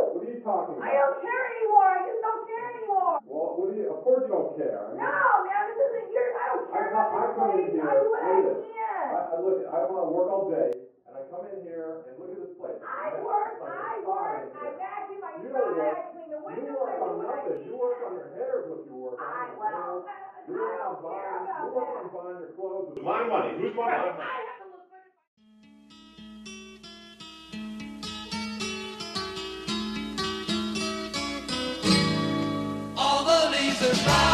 What are you talking I about? don't care anymore. I just don't care anymore. Well, of course you don't care. I mean, No, man, this isn't yours. I don't care about I this come in place. here, I do what look I at this. can. Look, I don't want to work all day, and I come in here and look at this place. I It's work, like a I spy work, in I here. vacuum, I You dry, don't work. I clean the You windows, work I do on what I nothing. can. You work on your hair is what you work on. I You work on don't care buying. about You work that. on buying your clothes with my money. Whose money? I have to look good. All the leaves are brown.